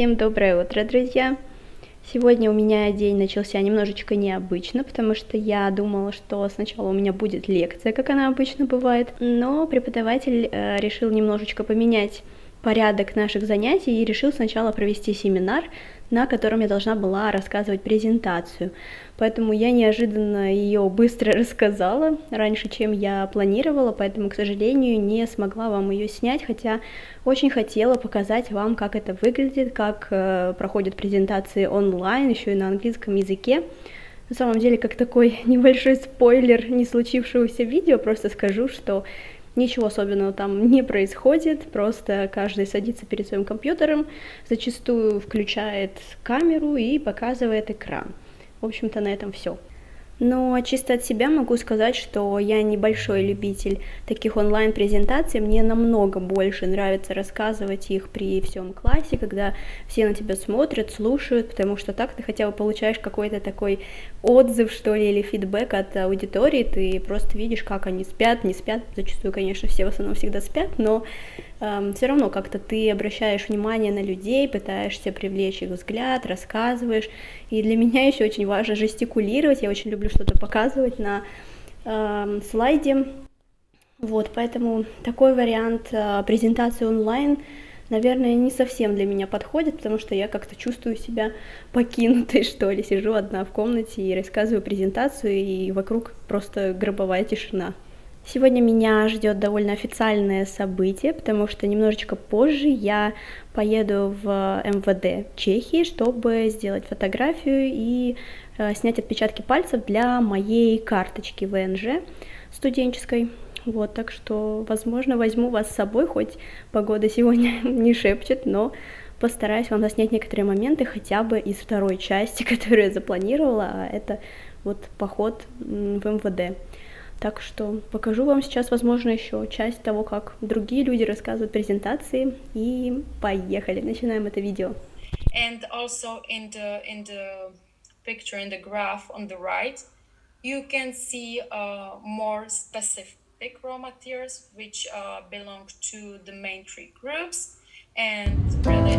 Всем доброе утро, друзья! Сегодня у меня день начался немножечко необычно, потому что я думала, что сначала у меня будет лекция, как она обычно бывает, но преподаватель решил немножечко поменять порядок наших занятий и решил сначала провести семинар, на котором я должна была рассказывать презентацию. Поэтому я неожиданно ее быстро рассказала, раньше, чем я планировала, поэтому, к сожалению, не смогла вам ее снять, хотя очень хотела показать вам, как это выглядит, как проходят презентации онлайн, еще и на английском языке. На самом деле, как такой небольшой спойлер не случившегося видео, просто скажу, что ничего особенного там не происходит, просто каждый садится перед своим компьютером, зачастую включает камеру и показывает экран. В общем-то, на этом все. Но чисто от себя могу сказать, что я небольшой любитель таких онлайн-презентаций, мне намного больше нравится рассказывать их при всем классе, когда все на тебя смотрят, слушают, потому что так ты хотя бы получаешь какой-то такой отзыв, что ли, или фидбэк от аудитории, ты просто видишь, как они спят, не спят, зачастую, конечно, все в основном всегда спят, но все равно как-то ты обращаешь внимание на людей, пытаешься привлечь их взгляд, рассказываешь, и для меня еще очень важно жестикулировать, я очень люблю что-то показывать на слайде, вот, поэтому такой вариант презентации онлайн, наверное, не совсем для меня подходит, потому что я как-то чувствую себя покинутой, что ли, сижу одна в комнате и рассказываю презентацию, и вокруг просто гробовая тишина. Сегодня меня ждет довольно официальное событие, потому что немножечко позже я поеду в МВД Чехии, чтобы сделать фотографию и снять отпечатки пальцев для моей карточки ВНЖ студенческой. Вот, так что, возможно, возьму вас с собой, хоть погода сегодня не шепчет, но постараюсь вам заснять некоторые моменты хотя бы из второй части, которую я запланировала, а это вот поход в МВД. Так что покажу вам сейчас, возможно, еще часть того, как другие люди рассказывают презентации. И поехали, начинаем это видео. And also in the picture, in the graph on the right, you can see more specific raw materials which belong to the main three groups and really.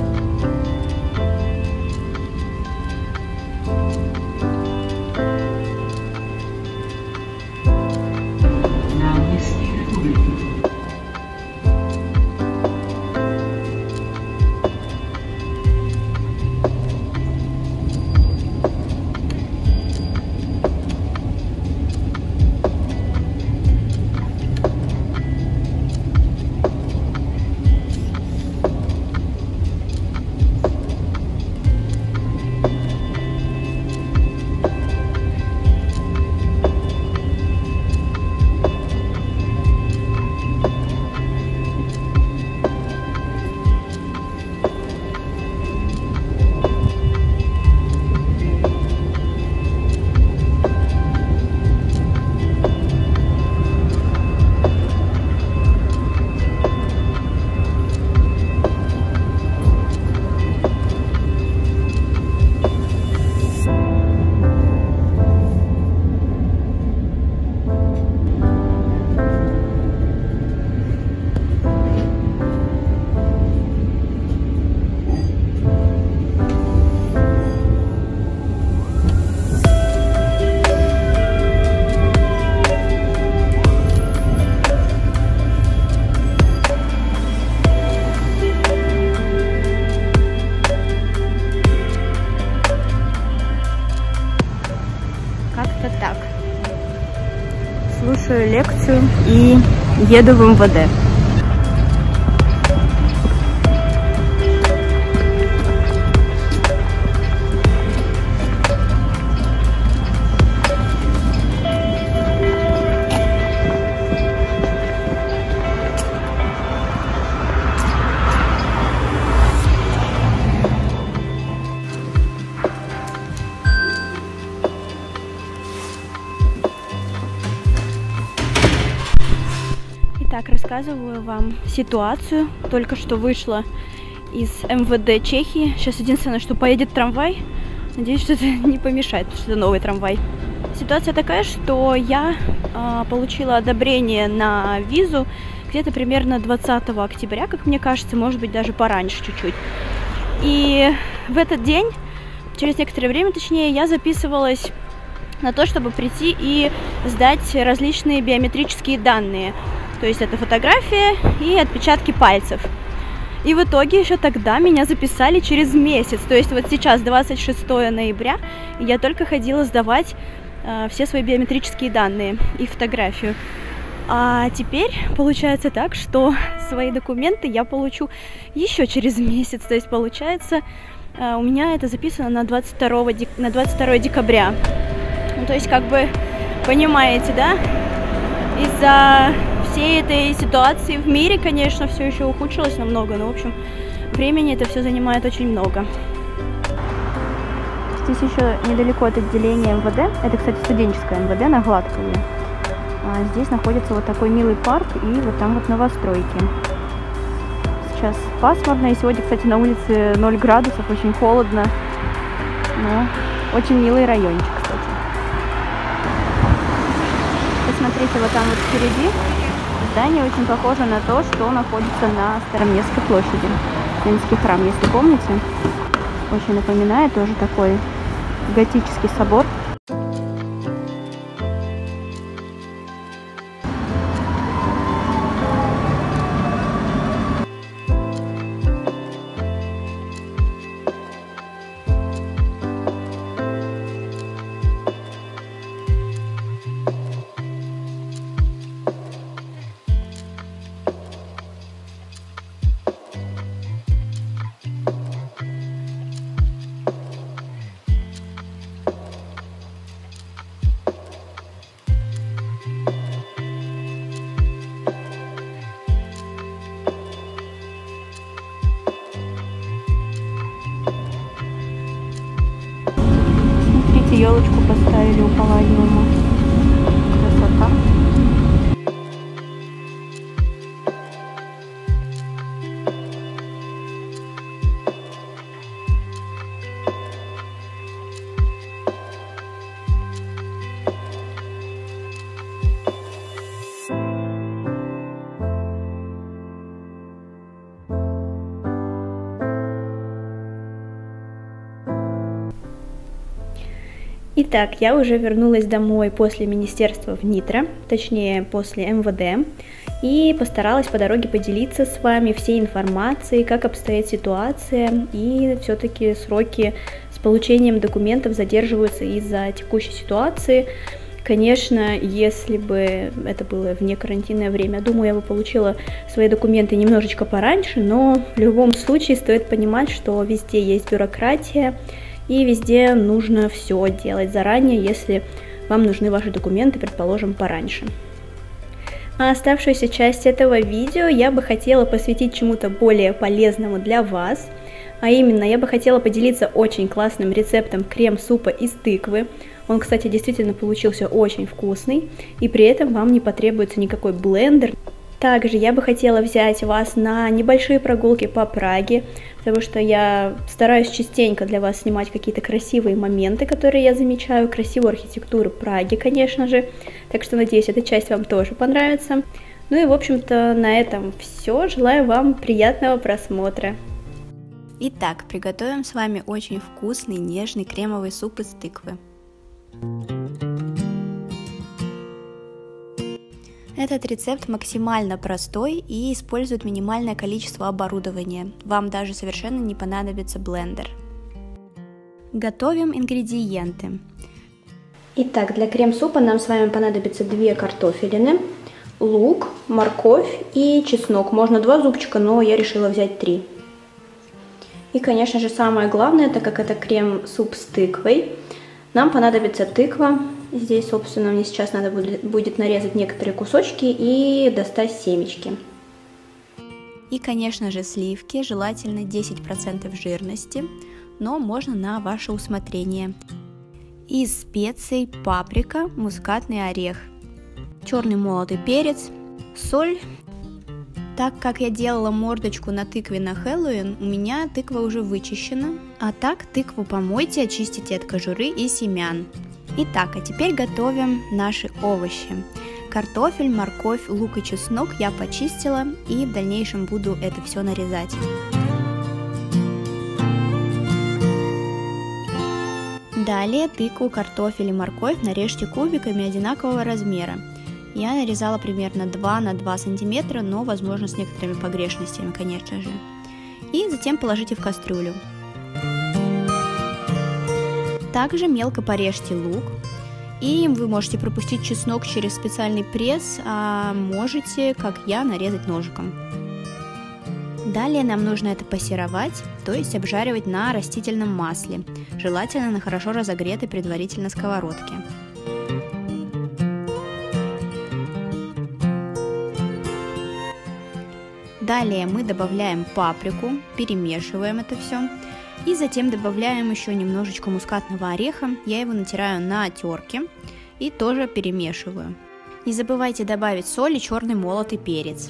Как-то так. Слушаю лекцию и еду в МВД. Итак, рассказываю вам ситуацию. Только что вышла из МВД Чехии. Сейчас единственное, что поедет трамвай. Надеюсь, что это не помешает, потому что это новый трамвай. Ситуация такая, что я получила одобрение на визу где-то примерно 20 октября, как мне кажется, может быть даже пораньше чуть-чуть. И в этот день, через некоторое время, точнее, я записывалась на то, чтобы прийти и сдать различные биометрические данные. То есть это фотография и отпечатки пальцев. И в итоге еще тогда меня записали через месяц. То есть вот сейчас 26 ноября, и я только ходила сдавать все свои биометрические данные и фотографию. А теперь получается так, что свои документы я получу еще через месяц. То есть получается, у меня это записано на 22 декабря. Ну, то есть, как бы, понимаете, да? Из-за всей этой ситуации в мире, конечно, все еще ухудшилось намного, но, в общем, времени это все занимает очень много. Здесь еще недалеко от отделения МВД, это, кстати, студенческое МВД на Гладковой. Здесь находится вот такой милый парк, и вот там вот новостройки. Сейчас пасмурно, и сегодня, кстати, на улице 0 градусов, очень холодно, но очень милый райончик, кстати. Посмотрите, вот там вот впереди здание очень похоже на то, что находится на Староместской площади. Ленинский храм, если помните. Очень напоминает, тоже такой готический собор. Елочку поставили у Палладиума. Красота. Итак, я уже вернулась домой после министерства в Нитро, точнее после МВД, и постаралась по дороге поделиться с вами всей информацией, как обстоит ситуация, и все-таки сроки с получением документов задерживаются из-за текущей ситуации. Конечно, если бы это было вне карантинное время, думаю, я бы получила свои документы немножечко пораньше, но в любом случае стоит понимать, что везде есть бюрократия, и везде нужно все делать заранее, если вам нужны ваши документы, предположим, пораньше. А оставшуюся часть этого видео я бы хотела посвятить чему-то более полезному для вас. А именно, я бы хотела поделиться очень классным рецептом крем-супа из тыквы. Он, кстати, действительно получился очень вкусный, и при этом вам не потребуется никакой блендер. Также я бы хотела взять вас на небольшие прогулки по Праге, потому что я стараюсь частенько для вас снимать какие-то красивые моменты, которые я замечаю, красивую архитектуру Праги, конечно же. Так что, надеюсь, эта часть вам тоже понравится. Ну и, в общем-то, на этом все. Желаю вам приятного просмотра. Итак, приготовим с вами очень вкусный, нежный кремовый суп из тыквы. Этот рецепт максимально простой и использует минимальное количество оборудования. Вам даже совершенно не понадобится блендер. Готовим ингредиенты. Итак, для крем-супа нам с вами понадобится 2 картофелины, лук, морковь и чеснок. Можно 2 зубчика, но я решила взять 3. И, конечно же, самое главное, так как это крем-суп с тыквой, нам понадобится тыква. Здесь, собственно, мне сейчас надо будет нарезать некоторые кусочки и достать семечки. И, конечно же, сливки, желательно 10% жирности, но можно на ваше усмотрение. Из специй паприка, мускатный орех, черный молотый перец, соль. Так как я делала мордочку на тыкве на Хэллоуин, у меня тыква уже вычищена. А так тыкву помойте, очистите от кожуры и семян. Итак, а теперь готовим наши овощи. Картофель, морковь, лук и чеснок я почистила и в дальнейшем буду это все нарезать. Далее тыкву, картофель и морковь нарежьте кубиками одинакового размера. Я нарезала примерно 2 на 2 сантиметра, но возможно с некоторыми погрешностями, конечно же. И затем положите в кастрюлю. Также мелко порежьте лук. И вы можете пропустить чеснок через специальный пресс, а можете, как я, нарезать ножиком. Далее нам нужно это пассеровать, то есть обжаривать на растительном масле, желательно на хорошо разогретой предварительно сковородке. Далее мы добавляем паприку, перемешиваем это все. И затем добавляем еще немножечко мускатного ореха, я его натираю на терке и тоже перемешиваю. Не забывайте добавить соль и черный молотый перец.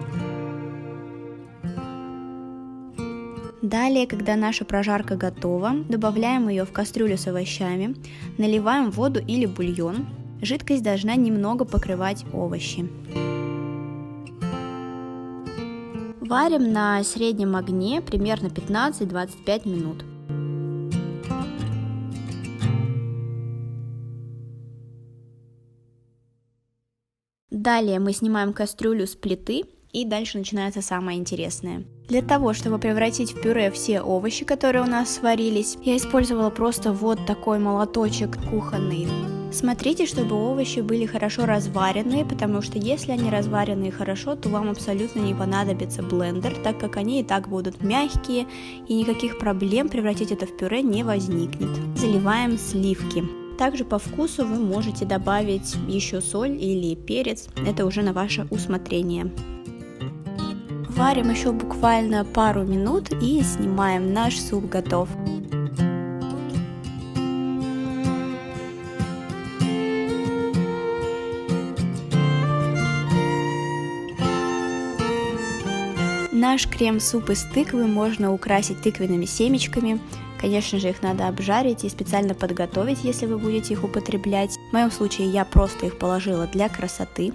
Далее, когда наша прожарка готова, добавляем ее в кастрюлю с овощами, наливаем воду или бульон. Жидкость должна немного покрывать овощи. Варим на среднем огне примерно 15-25 минут. Далее мы снимаем кастрюлю с плиты, и дальше начинается самое интересное. Для того, чтобы превратить в пюре все овощи, которые у нас сварились, я использовала просто вот такой молоточек кухонный. Смотрите, чтобы овощи были хорошо разваренные, потому что если они разваренные хорошо, то вам абсолютно не понадобится блендер, так как они и так будут мягкие, и никаких проблем превратить это в пюре не возникнет. Заливаем сливки. Также по вкусу вы можете добавить еще соль или перец, это уже на ваше усмотрение. Варим еще буквально пару минут и снимаем, наш суп готов. Наш крем-суп из тыквы можно украсить тыквенными семечками. Конечно же, их надо обжарить и специально подготовить, если вы будете их употреблять. В моем случае я просто их положила для красоты.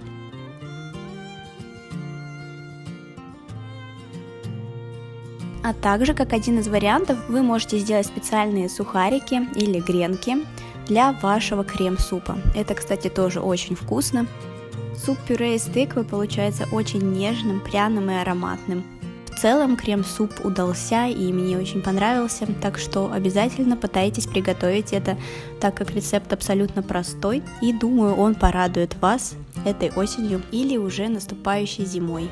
А также, как один из вариантов, вы можете сделать специальные сухарики или гренки для вашего крем-супа. Это, кстати, тоже очень вкусно. Суп-пюре из тыквы получается очень нежным, пряным и ароматным. В целом крем-суп удался и мне очень понравился, так что обязательно пытайтесь приготовить это, так как рецепт абсолютно простой, и думаю, он порадует вас этой осенью или уже наступающей зимой.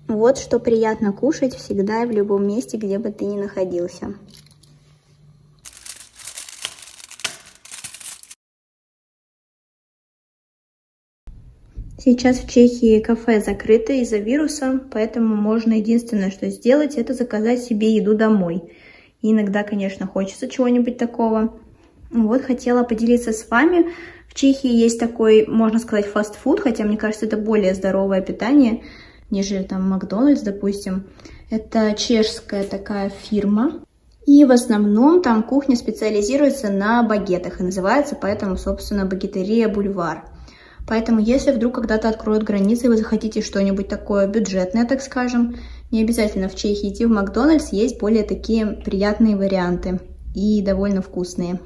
Вот что приятно кушать всегда и в любом месте, где бы ты ни находился. Сейчас в Чехии кафе закрыто из-за вируса, поэтому можно единственное, что сделать, это заказать себе еду домой. И иногда, конечно, хочется чего-нибудь такого. Вот, хотела поделиться с вами. В Чехии есть такой, можно сказать, фастфуд, хотя мне кажется, это более здоровое питание, нежели там Макдональдс, допустим. Это чешская такая фирма. И в основном там кухня специализируется на багетах и называется поэтому, собственно, Багетерия Бульвар. Поэтому, если вдруг когда-то откроют границы, и вы захотите что-нибудь такое бюджетное, так скажем, не обязательно в Чехии идти в Макдональдс, есть более такие приятные варианты и довольно вкусные.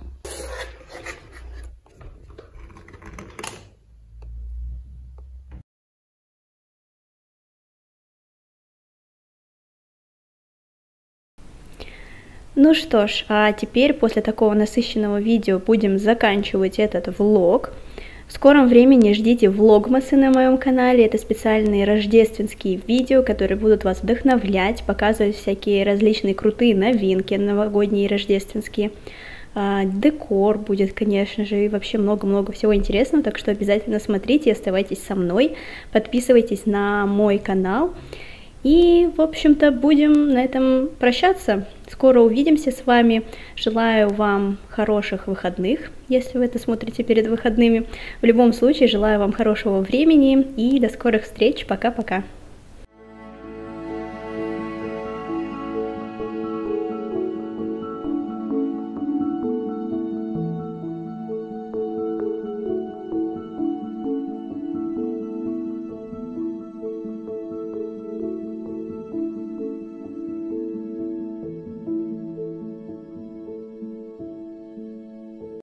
Ну что ж, а теперь после такого насыщенного видео будем заканчивать этот влог. В скором времени ждите влогмасы на моем канале. Это специальные рождественские видео, которые будут вас вдохновлять, показывать всякие различные крутые новинки новогодние и рождественские. Декор будет, конечно же, и вообще много-много всего интересного, так что обязательно смотрите и оставайтесь со мной, подписывайтесь на мой канал. И, в общем-то, будем на этом прощаться. Скоро увидимся с вами. Желаю вам хороших выходных, если вы это смотрите перед выходными. В любом случае, желаю вам хорошего времени и до скорых встреч. Пока-пока.